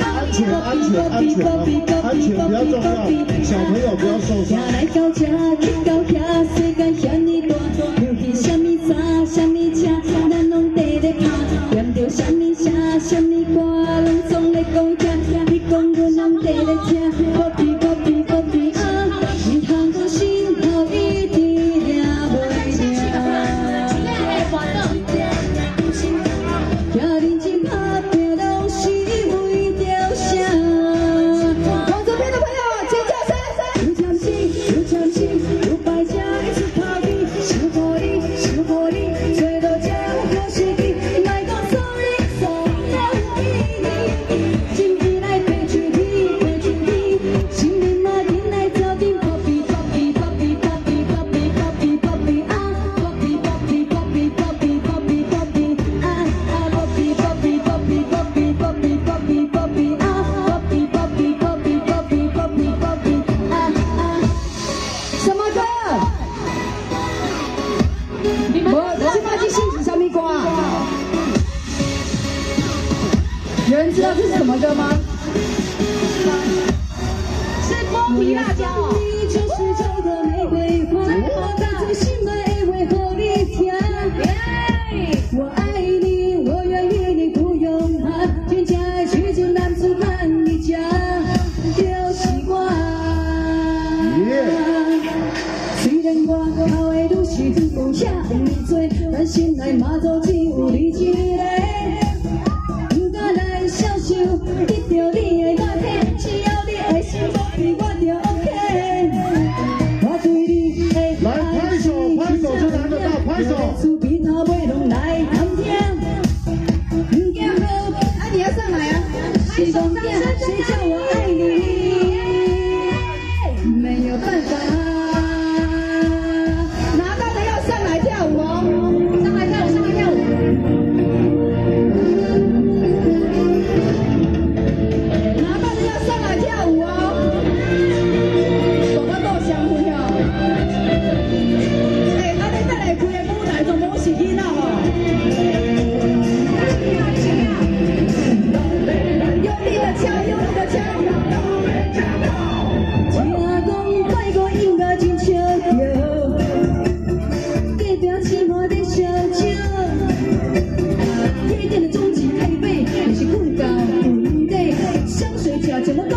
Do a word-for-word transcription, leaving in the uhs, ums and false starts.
安全，安全，安全啊！安全比较重要，小朋友不要受伤。来到这，去到遐，世界遐尼大，流行什么衫，什么车，咱拢跟咧拍。念着什么写，什么歌，拢总咧讲听。你讲阮拢跟咧听，波比波比波比啊，你通过心头一滴也袂停。遐认真打拼，拢是为着啥？往左边的朋友，尖叫声！有签字，有签字，有摆正一出头天，想互你，想互你，找到这好时机，来讲 sorry sorry， 今天来飞出去，飞出去，心里马紧来走进 Poppy Poppy Poppy Poppy Poppy Poppy Poppy 啊 Poppy Poppy Poppy Poppy Poppy Poppy 啊啊 Poppy Poppy Poppy Poppy Poppy Poppy Poppy 啊 Poppy Poppy Poppy Poppy Poppy Poppy 啊啊，什么歌？我这把这兴起什么歌啊？有人知道这是什么歌吗？ 是剥皮辣椒哦。 你就是这个玫瑰花，我在最心爱为何你听？我爱你，我愿意，你不用怕，全家去就男子汉，你家就是我。虽然我后的路是有遐尼多，但心内嘛都只有你一个。不敢来享受，得到你的热体，只要你的心不变，我就 OK。我对你的爱，来拍手，拍手就拿得到，拍手。厝边头尾拢来探听，不惊好，啊你要上来啊！是公囝，谁叫我爱你？没有办法。拿到的要上来跳舞哦，上来跳舞，上来跳舞。拿到的要上来跳舞哦，大家都相会哦。哎，安尼等下开的舞台全部是囡仔哦。用力的敲，用力的敲。听讲泰国音乐真笑着，隔壁青蛙在笑笑。夜店的终极配备，你是困觉困地，香水脚怎么？